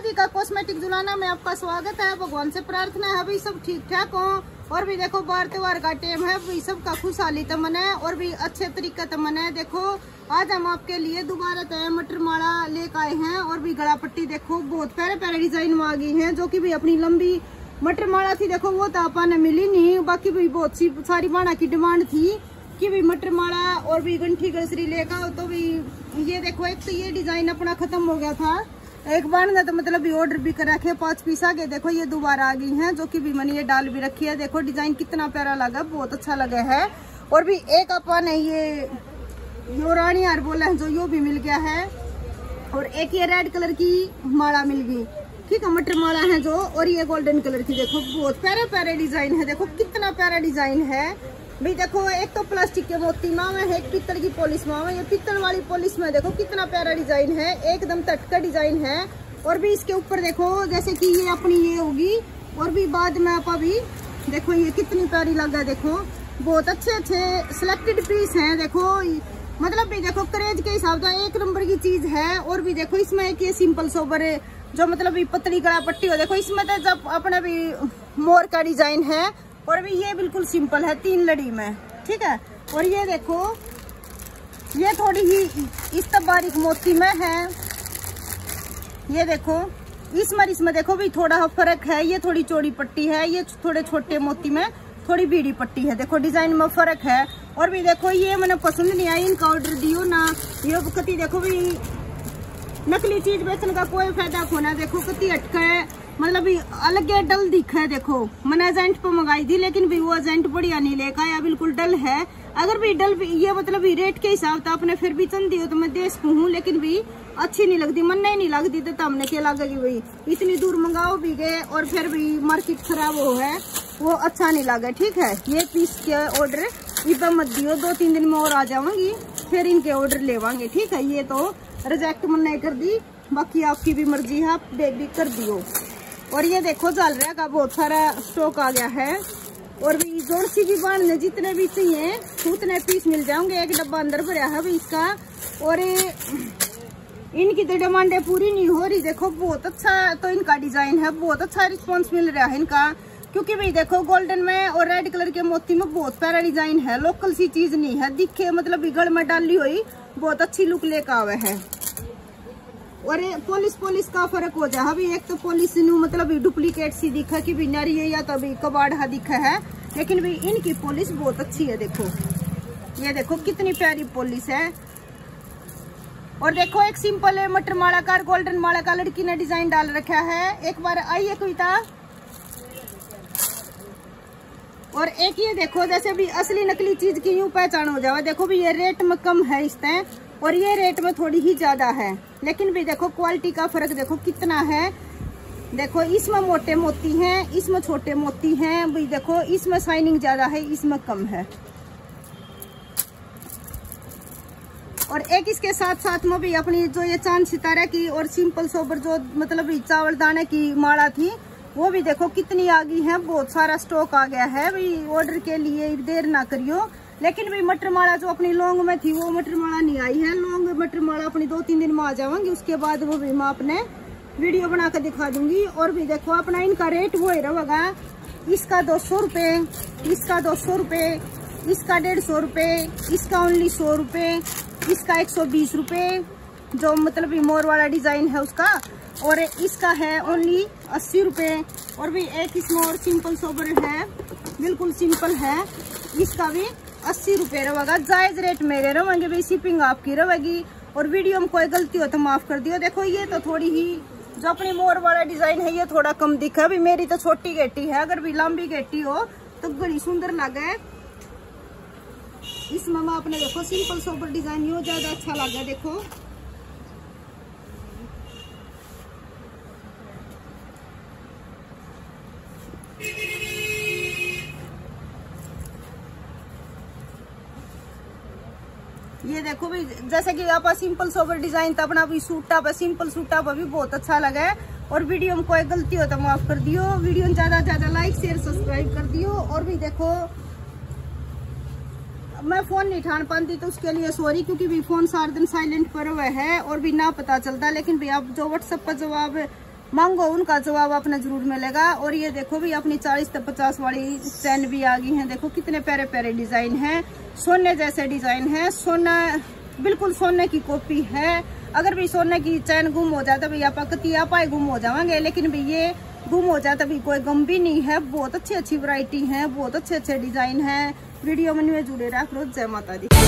Radhika cosmetic Julana में आपका स्वागत है। भगवान से प्रार्थना है भाई सब ठीक ठाक हो। और भी देखो बार त्योहार का टाइम है भाई, सबका खुशहाली तमन्ना है और भी अच्छे तरीके तमन्ना है। देखो आज हम आपके लिए दोबारा तय मटर माला लेकर आए हैं। और भी गला पट्टी देखो बहुत प्यारे प्यारे डिजाइन में आ गई है, जो कि भी अपनी लंबी मटर माला थी देखो वो तो आपने मिली नहीं, बाकी भी बहुत सी सारी बाणा की डिमांड थी कि भी मटर माला और भी गंठी गसरी लेकर। तो भी ये देखो एक तो ये डिजाइन अपना खत्म हो गया था, एक बार ना तो मतलब ऑर्डर भी कर रखे 5 पीस आ गए। देखो ये दोबारा आ गई हैं, जो कि भी मैंने ये डाल भी रखी है। देखो डिजाइन कितना प्यारा लगा, बहुत अच्छा लगा है। और भी एक अपन ये रानी हार बोला है जो यो भी मिल गया है। और एक ये रेड कलर की माला मिल गई, ठीक है मटर माला है जो। और ये गोल्डन कलर की देखो बहुत प्यारे प्यारे डिजाइन है। देखो कितना प्यारा डिजाइन है भाई। देखो एक तो प्लास्टिक के मोती माव है, एक पीतल की पॉलिश माव है। ये पीतल वाली पॉलिश में देखो कितना प्यारा डिजाइन है, एकदम तटका डिजाइन है। और भी इसके ऊपर देखो जैसे कि ये अपनी ये होगी। और भी बाद में आप अभी देखो ये कितनी प्यारी लगा। देखो बहुत अच्छे अच्छे सिलेक्टेड पीस हैं। देखो मतलब भी देखो क्रेज के हिसाब से एक नंबर की चीज है। और भी देखो इसमें एक ये सिंपल सोबर है जो मतलब भी पतली गला पट्टी हो। देखो इसमें तो जब अपने भी मोर का डिजाइन है। और भी ये बिल्कुल सिंपल है 3 लड़ी में, ठीक है। और ये देखो ये थोड़ी ही इस तब बारीक मोती में है। ये देखो इसमें देखो भी थोड़ा फर्क है, ये थोड़ी चौड़ी पट्टी है, ये थोड़े छोटे मोती में थोड़ी बीड़ी पट्टी है। देखो डिजाइन में फर्क है। और भी देखो ये मैंने पसंद नहीं आई, इनका ऑर्डर दियो ना। ये कति देखो भी नकली चीज बेचने का कोई फायदा खोना। देखो कति अटका है, मतलब अलग डल दिखा है। देखो मैंने एजेंट पे मंगाई थी, लेकिन भी वो एजेंट बढ़िया नहीं लेकर आया, बिल्कुल डल है। अगर भी डल भी ये मतलब रेट के हिसाब से आपने फिर भी चंदी हो तो मैं दे सकूँ हूँ, लेकिन भी अच्छी नहीं लगती, मन नहीं लगती। तो हमने क्या लगेगी भाई, इतनी दूर मंगाओ भी गए और फिर भी मार्केट खराब हो है, वो अच्छा नहीं लगा, ठीक है। ये पीस के ऑर्डर इतना मत दियो, 2-3 दिन में और आ जाऊंगी, फिर इनके ऑर्डर लेवांगे, ठीक है। ये तो रिजेक्ट मन नहीं कर दी, बाकी आपकी भी मर्जी है, आप बेबी कर दियो। और ये देखो जालरिया का बहुत सारा स्टॉक आ गया है। और भी जोड़ सी भी बांधने जितने भी चाहिए उतने पीस मिल जाएंगे। एक डब्बा अंदर भरा है भाई इसका। और इनकी तो डिमांडें पूरी नहीं हो रही। देखो बहुत अच्छा तो इनका डिजाइन है, बहुत अच्छा रिस्पॉन्स मिल रहा है इनका, क्योंकि भाई देखो गोल्डन में और रेड कलर के मोती में बहुत प्यारा डिजाइन है। लोकल सी चीज नहीं है, दिखे मतलब गढ़ में डाली हुई बहुत अच्छी लुक लेकर आवे है। और पॉलिश का फर्क हो जाए अभी। एक तो पॉलिश मतलब डुप्लीकेट सी दिखा कि भी नारी है या तो अभी कबाड़ा दिखा है, लेकिन भी इनकी पॉलिश बहुत अच्छी है। देखो ये देखो कितनी प्यारी पॉलिश है। और देखो एक सिंपल है मटर माला का गोल्डन माला का लड़की ने डिजाइन डाल रखा है। एक बार आइए कविता। और एक ये देखो जैसे भी असली नकली चीज की यूं पहचान हो जाए। देखो भी ये रेट में कम है इस तरह, और ये रेट में थोड़ी ही ज्यादा है, लेकिन भी देखो क्वालिटी का फर्क देखो कितना है। देखो इसमें मोटे मोती हैं, इसमें छोटे मोती हैं भाई। देखो इसमें शाइनिंग ज्यादा है, इसमें कम है। और एक इसके साथ साथ में भी अपनी जो ये चांद सितारा की और सिंपल सोबर जो मतलब चावल दाने की माला थी वो भी देखो कितनी आ गई है। बहुत सारा स्टॉक आ गया है भाई, ऑर्डर के लिए देर ना करियो। लेकिन भाई मटर माला जो अपनी लौंग में थी वो मटर माला नहीं आई है। लौंग मटर माला अपनी 2-3 दिन में आ जाएंगी, उसके बाद वो भी मैं अपने वीडियो बना कर दिखा दूंगी। और भी देखो अपना इनका रेट वो ही रहेगा। इसका 200 रुपये, इसका 200 रुपये, इसका 150 रुपये, इसका ओनली 100 रुपये, इसका 120 रुपये जो मतलब मोर वाला डिजाइन है उसका। और इसका है ओनली 80 रुपये। और भी एक इसमें और सिंपल सोबर है, बिल्कुल सिंपल है, इसका भी 80 रुपये रहेगा। जायज रेट मेरे रहेंगे भाई, शिपिंग आपकी रहेगी। और वीडियो में कोई गलती हो तो माफ कर दियो। देखो ये तो थोड़ी ही जो अपनी मोर वाला डिजाइन है ये थोड़ा कम दिखा। अभी मेरी तो छोटी गेटी है, अगर भी लंबी गेटी हो तो बड़ी सुंदर लगे। इसमें मैं अपने देखो सिंपल सोबर डिजाइन यो ज्यादा अच्छा लगा। देखो ये देखो भी जैसे कि आप सिंपल सोबर डिजाइन तो अपना भी सूटा पे सिंपल सूटा पे भी बहुत अच्छा लगा है। और वीडियो में कोई गलती हो तो माफ कर दियो। वीडियो में ज्यादा ज्यादा लाइक शेयर सब्सक्राइब कर दियो। और भी देखो मैं फोन नहीं ठान पाती तो उसके लिए सॉरी, क्योंकि भी फोन सारा दिन साइलेंट पर हुआ है और भी ना पता चलता। लेकिन भी आप जो व्हाट्सएप पर जवाब मांगो उनका जवाब अपना जरूर मिलेगा। और ये देखो भी अपनी 40 से 50 वाली चैन भी आ गई है। देखो कितने प्यारे प्यारे डिजाइन है, सोने जैसे डिजाइन है, सोना बिल्कुल सोने की कॉपी है। अगर भी सोने की चैन गुम हो जाता भैया पकतिया पाए गुम हो जाएंगे, लेकिन भी ये गुम हो जाता भी कोई गम भी नहीं है। बहुत अच्छी अच्छी वैरायटी है, बहुत अच्छे अच्छे डिजाइन है। वीडियो में जुड़े रखो। जय माता दी।